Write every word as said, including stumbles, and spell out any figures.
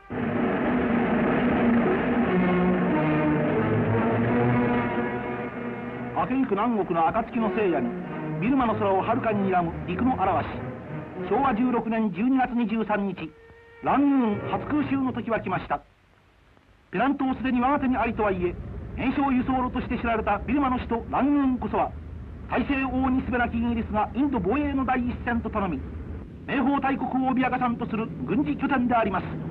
明けゆく南国の暁の聖夜にビルマの空をはるかに睨む陸の嵐。しょうわじゅうろくねんじゅうにがつにじゅうさんにち、ラングーン初空襲の時は来ました。ペナン島すでに我が手にありとはいえ、変装輸送路として知られたビルマの首都ラングーンこそは、大西欧にすべなきイギリスがインド防衛の第一線と頼み、名峰大国を脅かさんとする軍事拠点であります。